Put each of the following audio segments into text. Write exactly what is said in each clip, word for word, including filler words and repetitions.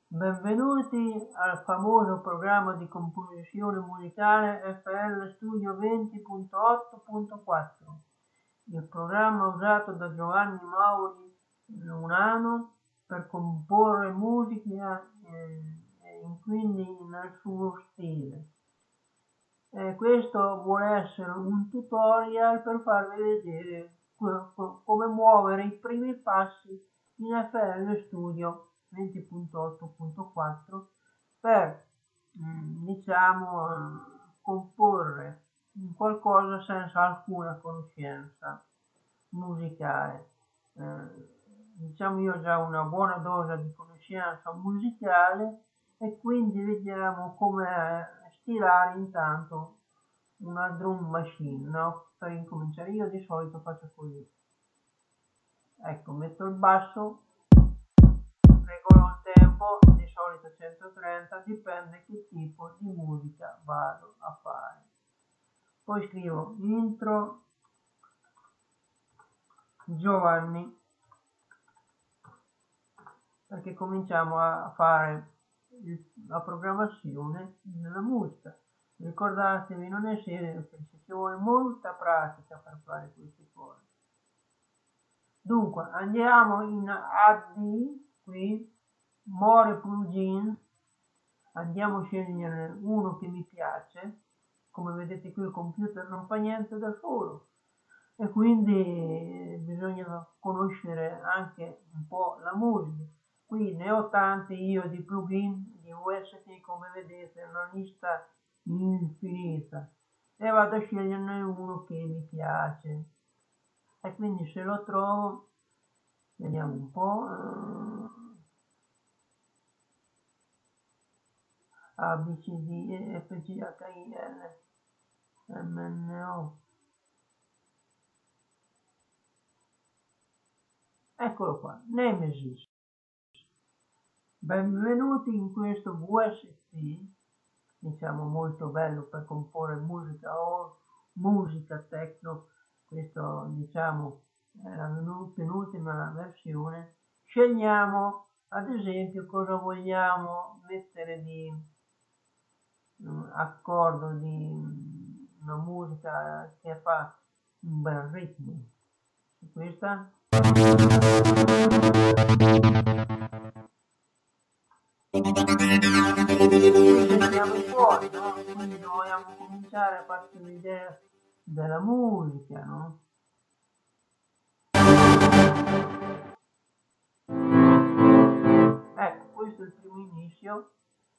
Benvenuti al famoso programma di composizione musicale F L Studio venti punto otto punto quattro, il programma usato da Giovanni Mauri Lunano per comporre musica e, e quindi nel suo stile. E questo vuole essere un tutorial per farvi vedere come muovere i primi passi in F L Studio venti punto otto punto quattro per diciamo comporre qualcosa senza alcuna conoscenza musicale. Eh, diciamo io ho già una buona dose di conoscenza musicale e quindi vediamo come stilare intanto una drum machine, no? Per incominciare io di solito faccio così, ecco, metto il basso, regolo il tempo, di solito centotrenta, dipende che tipo di musica vado a fare. Poi scrivo intro Giovanni, perché cominciamo a fare la programmazione della musica. Ricordatevi, non è semplice, ci vuole molta pratica per fare queste cose. Dunque andiamo in Add, qui More Plugin, andiamo a scegliere uno che mi piace. Come vedete qui il computer non fa niente da solo e quindi bisogna conoscere anche un po' la musica. Qui ne ho tanti io di plugin di U S T, come vedete, una lista infinita, e vado a sceglierne uno che mi piace. E quindi se lo trovo, vediamo un po', A, B, C, D, E, F, G, H, I, L, M, N, O. Eccolo qua, Nemesis. Benvenuti in questo V S T, diciamo molto bello per comporre musica o musica techno. Questo diciamo è la penultima versione. Scegliamo ad esempio cosa vogliamo mettere di um, accordo, di una musica che fa un bel ritmo. Questa andiamo fuori, no? Quindi dobbiamo cominciare a farci un'idea della musica, no? Ecco, questo è il primo inizio.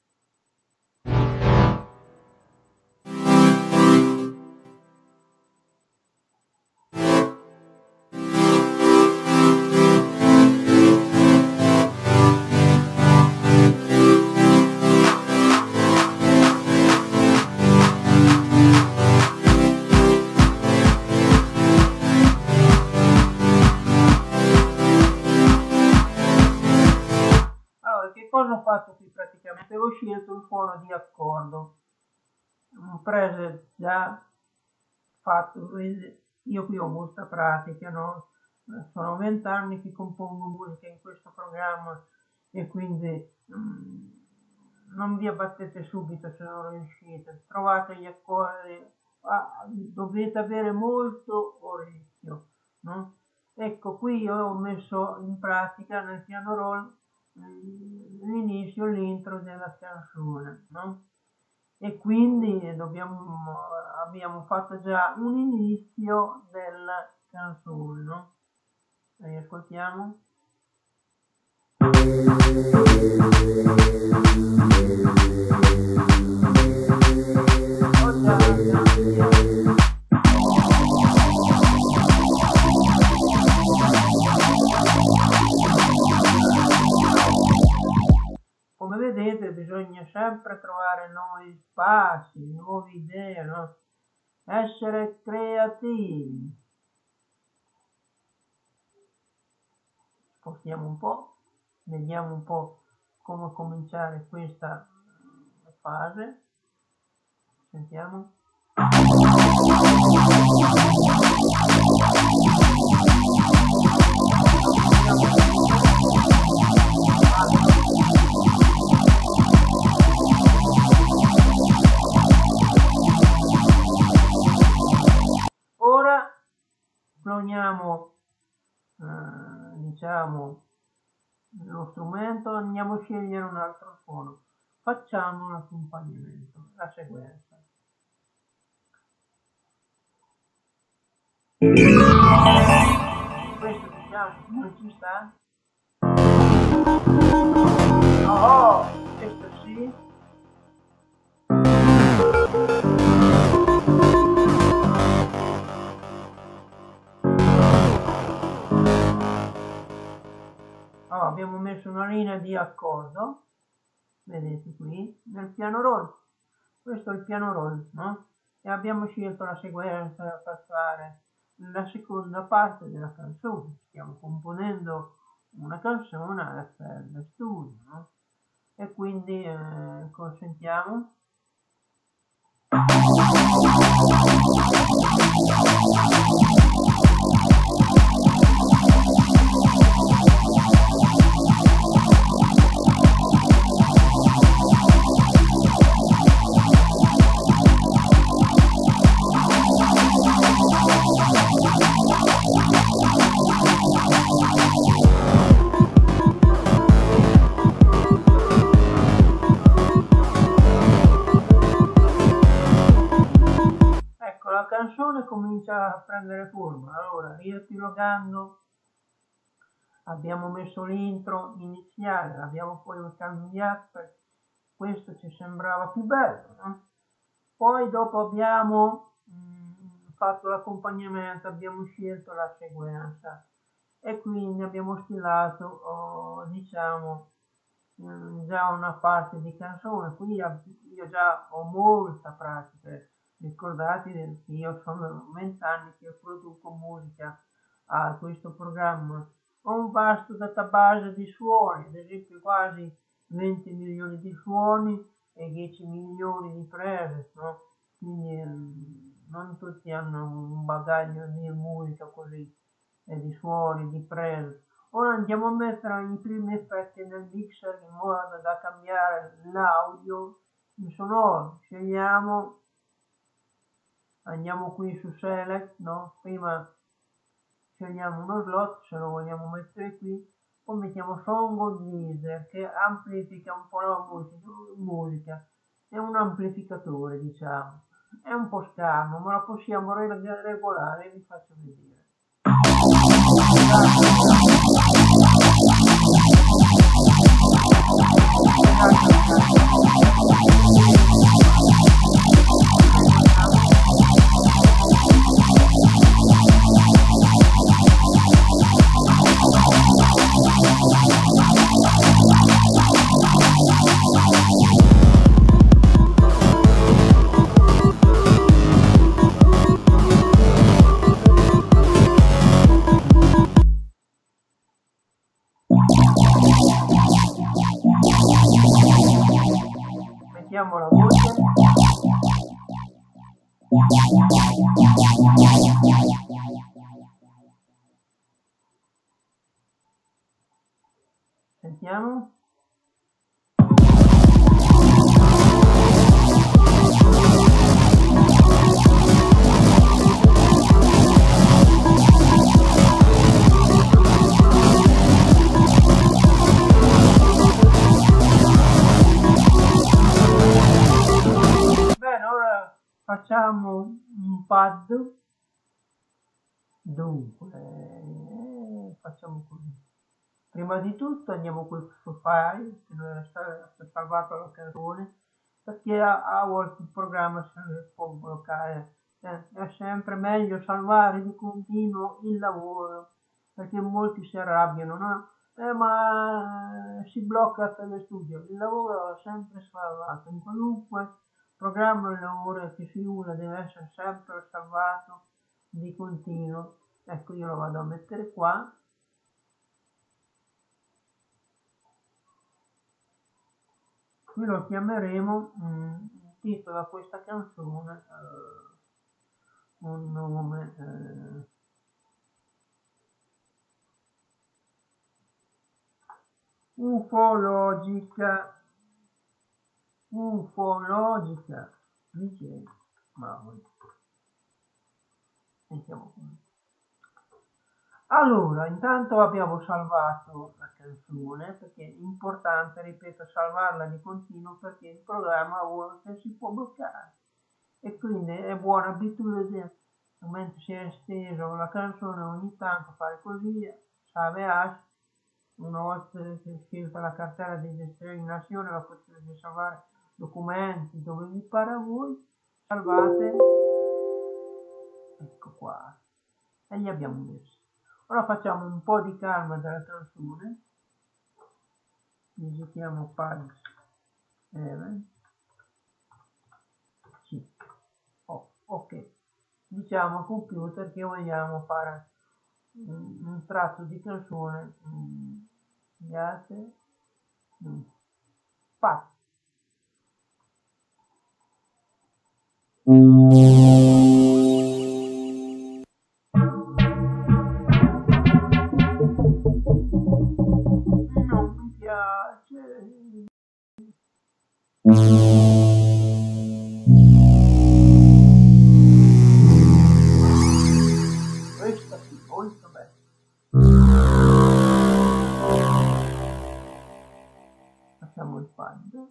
Cosa ho fatto qui praticamente? Ho scelto il suono di accordo, prese già fatto, io qui ho molta pratica, no? Sono vent'anni che compongo musica in questo programma e quindi mm, non vi abbattete subito se non riuscite, trovate gli accordi, ah, dovete avere molto orecchio, no? Ecco, qui io ho messo in pratica nel piano roll l'inizio, l'intro della canzone, no? E quindi dobbiamo, abbiamo fatto già un inizio della canzone, no? E ascoltiamo. Oh, già, già, come vedete bisogna sempre trovare nuovi spazi, nuove idee, no? Essere creativi. Spostiamo un po', vediamo un po' come cominciare questa fase. Sentiamo. cloniamo eh, diciamo lo strumento, andiamo a scegliere un altro suono, facciamo l'accompagnamento, la sequenza. Questo diciamo non ci sta. Oh, questo sì. Oh, abbiamo messo una linea di accordo, vedete qui, nel piano roll. Questo è il piano roll, no? E abbiamo scelto la sequenza per fare la seconda parte della canzone. Stiamo componendo una canzone per lo studio, no? E quindi eh, consentiamo. La canzone comincia a prendere forma. Allora, riepilogando, abbiamo messo l'intro iniziale, l'abbiamo poi cambiato perché questo ci sembrava più bello, no? Poi dopo abbiamo mh, fatto l'accompagnamento, abbiamo scelto la sequenza e quindi abbiamo stilato oh, diciamo mh, già una parte di canzone. Qui io già ho molta pratica. Ricordate che io sono vent'anni che produco musica a questo programma. Ho un vasto database di suoni, ad esempio quasi venti milioni di suoni e dieci milioni di prese, no? Quindi eh, non tutti hanno un bagaglio di musica così, e di suoni, di prese. Ora andiamo a mettere i primi effetti nel mixer in modo da cambiare l'audio in sonoro. Scegliamo, andiamo qui su select, no? Prima scegliamo uno slot se lo vogliamo mettere qui, poi mettiamo Song of Deezer che amplifica un po' la musica, è un amplificatore diciamo, è un po' scarno ma la possiamo regolare e vi faccio vedere. Mettiamo la voce. Sentiamo. Bene, ora facciamo un pad. Dunque, eh, facciamo così. Prima di tutto andiamo sul file, che non è salvato la canzone, perché a, a volte il programma si può bloccare. Eh, è sempre meglio salvare di continuo il lavoro, perché molti si arrabbiano, no? Eh, ma si blocca per lo studio. Il lavoro è sempre salvato, in qualunque programma il lavoro che si usa deve essere sempre salvato di continuo. Ecco, io lo vado a mettere qua. Qui lo chiameremo mh, il titolo a questa canzone uh, un nome uh, ufologica ufologica dice ma sentiamo qui. Allora, intanto abbiamo salvato la canzone, perché è importante, ripeto, salvarla di continuo perché il programma a volte si può bloccare. E quindi è buona abitudine, mentre si è esteso la canzone, ogni tanto fare così, salve hash, una volta che è scelta la cartella di destinazione la potete salvare documenti dove vi pare a voi, salvate, ecco qua, e li abbiamo messi. Ora facciamo un po' di calma della canzone, digitiamo Pags Event, sì. Oh, ok, diciamo al computer che vogliamo fare un, un tratto di canzone, um, piace, um, fatto. Non mi piace. Questa sì, molto bene. Facciamo il pad.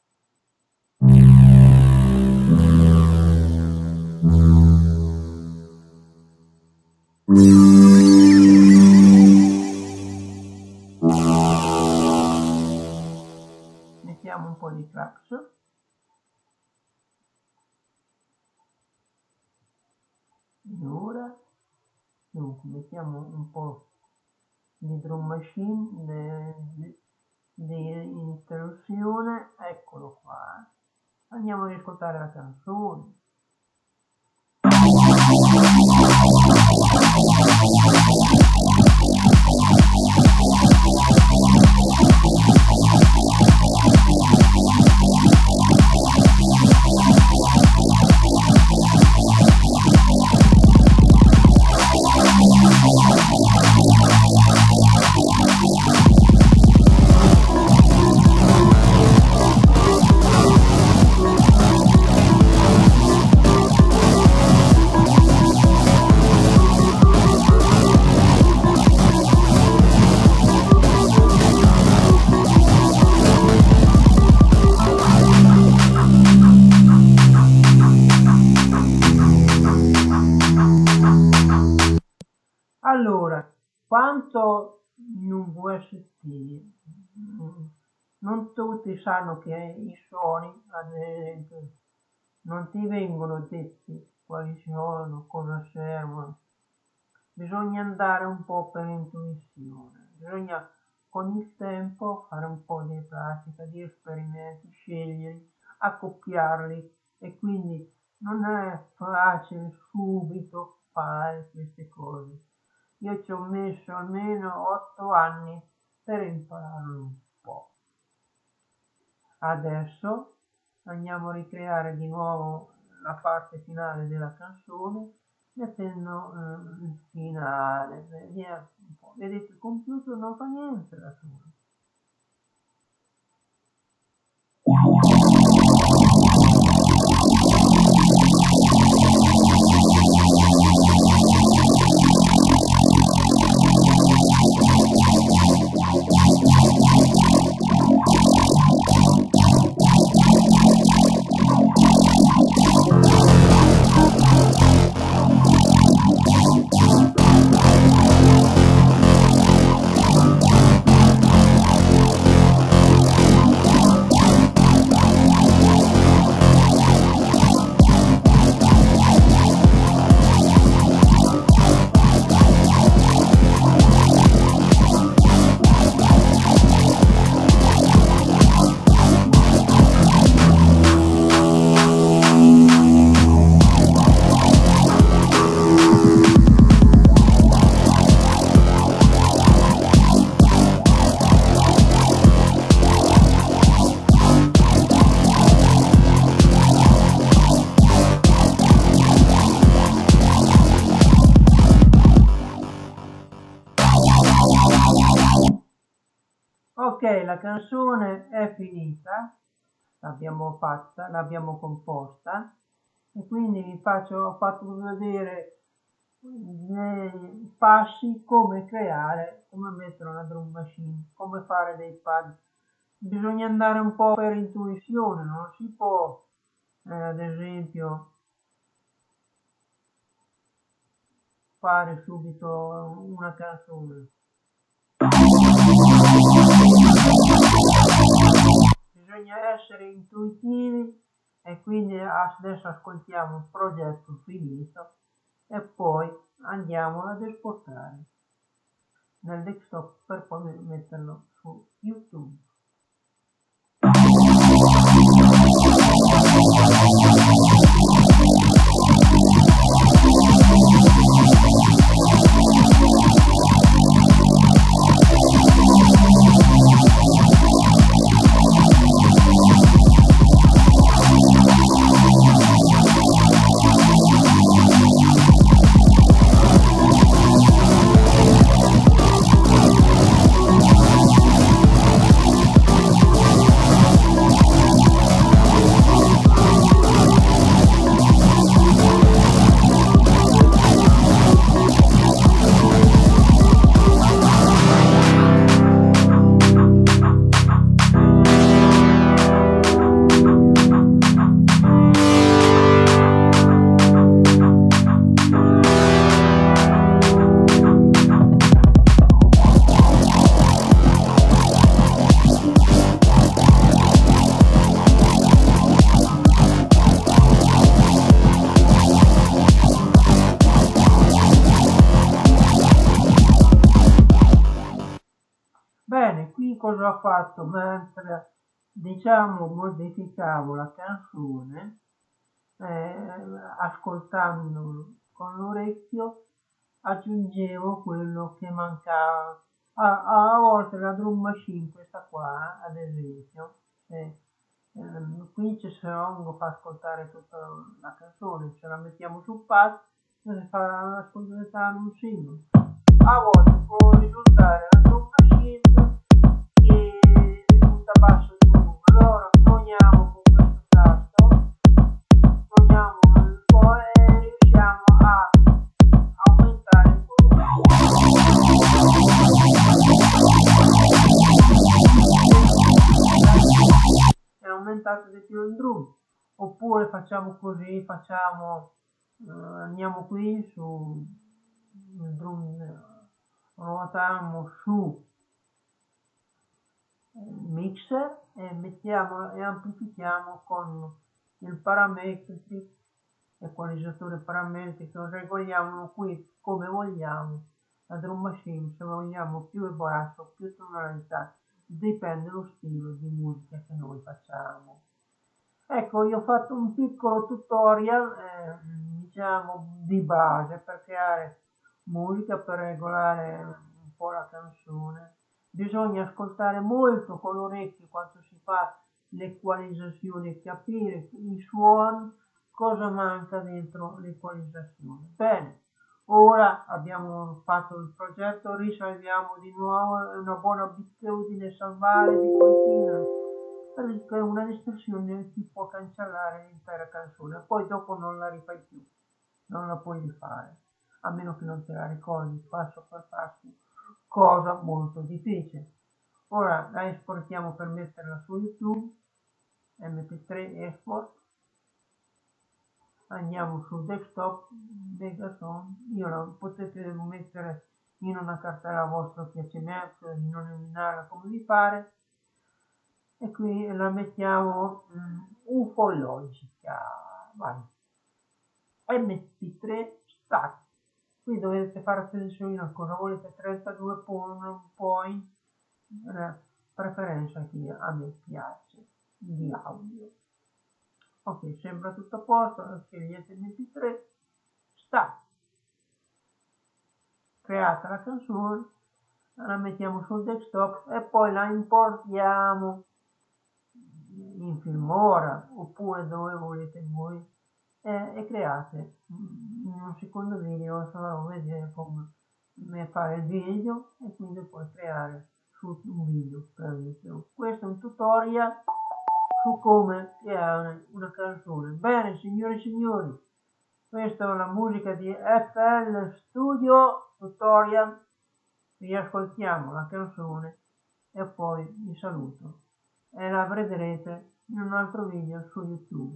Mettiamo un po' di tracks. Ora, dunque, mettiamo un po' di drum machine di, di interruzione, eccolo qua. Andiamo ad ascoltare la canzone. Allora, quanto in un V S T non tutti sanno che i suoni, ad esempio, non ti vengono detti quali sono, cosa servono. Bisogna andare un po' per intuizione, bisogna con il tempo fare un po' di pratica, di esperimenti, scegliere, accoppiarli e quindi non è facile subito fare queste cose. Io ci ho messo almeno otto anni per impararlo un po'. Adesso andiamo a ricreare di nuovo la parte finale della canzone mettendo eh, il finale. Vediamo un po'. Vedete, il computer non fa niente da solo. Ok, la canzone è finita, l'abbiamo fatta, l'abbiamo composta e quindi vi faccio, ho fatto vedere nei passi come creare, come mettere una drum machine, come fare dei pad. Bisogna andare un po' per intuizione, non si può eh, ad esempio fare subito una canzone. Bisogna essere intuitivi e quindi adesso ascoltiamo il progetto finito e poi andiamo ad esportare nel desktop per poi metterlo su YouTube. Bene, qui cosa ho fatto? Mentre diciamo modificavo la canzone, eh, ascoltando con l'orecchio, aggiungevo quello che mancava. A, a volte la drum machine, questa qua, ad esempio, eh, eh, qui c'è Song, fa ascoltare tutta la canzone, ce la mettiamo sul pad e si fa ascoltare un singolo. A volte può risultare la drum machine che risulta basso di volume. Allora togliamo con questo tasto, togliamo il po' e riusciamo a aumentare il volume. È aumentato di più il drum. Oppure facciamo così, facciamo, eh, andiamo qui su il drum, ruotiamo su mixer e mettiamo e amplifichiamo con il parametric, equalizzatore parametrico, regoliamo qui come vogliamo la drum machine, se vogliamo più basso, più tonalità, dipende dallo stile di musica che noi facciamo. Ecco, io ho fatto un piccolo tutorial, eh, diciamo, di base per creare musica, per regolare un po' la canzone. Bisogna ascoltare molto con l'orecchio quando si fa l'equalizzazione, capire i suoni, cosa manca dentro l'equalizzazione. Bene, ora abbiamo fatto il progetto, risalviamo di nuovo, è una buona abitudine salvare di continuo, perché una distorsione ti può cancellare l'intera canzone, poi dopo non la rifai più, non la puoi rifare, a meno che non te la ricordi passo per passo, cosa molto difficile. Ora la esportiamo per metterla su YouTube, M P tre export, andiamo sul desktop, Megason, io la potete mettere in una cartella vostra piacimento, non eliminarla come vi pare, e qui la mettiamo um, ufologica, vai, M P tre stack. Qui dovete fare attenzione a cosa volete, trentadue point, eh, preferenza che a me piace di audio. Ok, sembra tutto a posto, scegliete M P tre stack, creata la canzone, la mettiamo sul desktop e poi la importiamo in Filmora oppure dove volete voi, eh, e create in un secondo video farò vedere come fare il video e quindi poi creare su un video per video. Questo è un tutorial su come creare una canzone. Bene, signore e signori, Questa è la musica di F L Studio Tutorial. Riascoltiamo la canzone e poi vi saluto e la vedrete in un altro video su YouTube.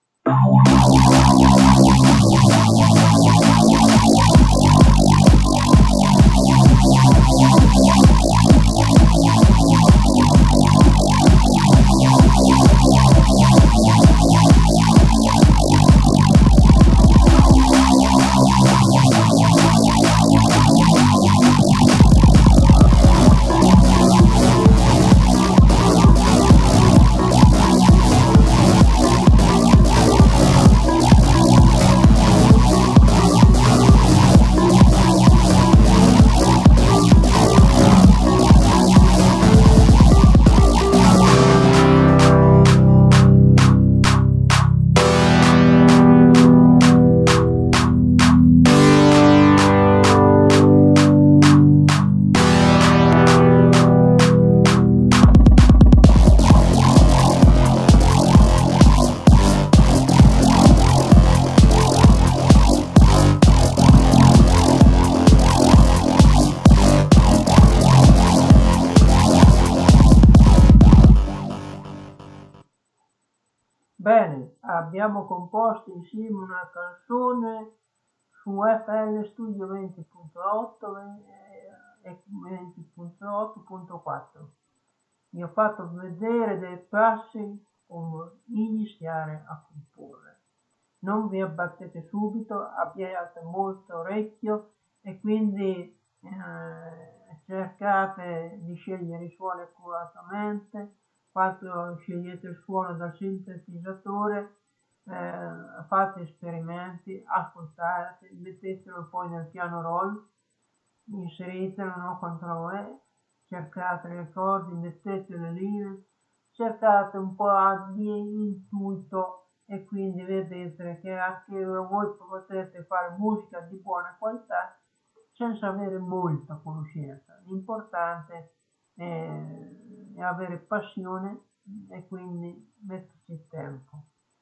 Bene, abbiamo composto insieme una canzone su F L Studio venti punto otto e venti punto otto punto quattro. Vi ho fatto vedere dei passi come iniziare a comporre. Non vi abbattete subito, abbiate molto orecchio e quindi eh, cercate di scegliere i suoni accuratamente. Quando scegliete il suono dal sintetizzatore, eh, fate esperimenti, ascoltate, mettetelo poi nel piano roll, inseritelo, no, contro E, cercate le corde, mettete le linee, cercate un po' di intuito e quindi vedete che anche voi potete fare musica di buona qualità senza avere molta conoscenza. L'importante è e avere passione e quindi metterci tempo.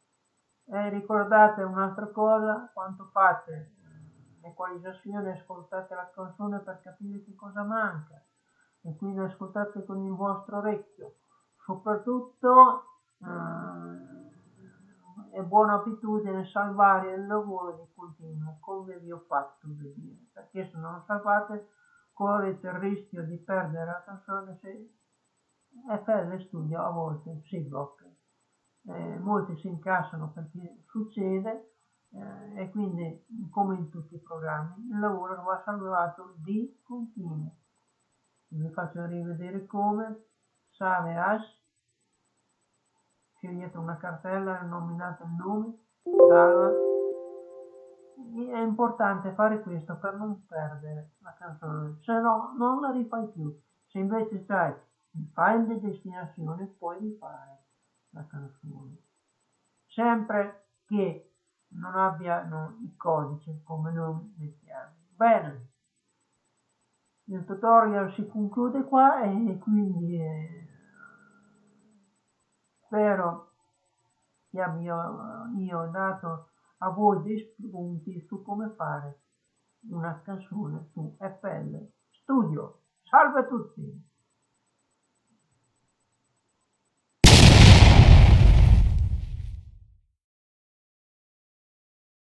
E ricordate un'altra cosa, quando fate l'equalizzazione ascoltate la canzone per capire che cosa manca e quindi ascoltate con il vostro orecchio. Soprattutto eh, è buona abitudine salvare il lavoro di continuo, come vi ho fatto vedere, perché se non salvate correte il rischio di perdere la canzone se F L Studio a volte si blocca. Eh, molti si incassano perché succede eh, e quindi, come in tutti i programmi, il lavoro va salvato di continuo. Vi faccio rivedere come. Save As, scegliete una cartella, nominate il nome, salva. È importante fare questo per non perdere la canzone, se no non la rifai più. Se invece sai find the destinazione, puoi rifare la canzone, sempre che non abbiano i codici come noi mettiamo. Bene, il tutorial si conclude qua e quindi eh, spero che abbia io dato a voi dei spunti su come fare una canzone su F L Studio. Salve a tutti!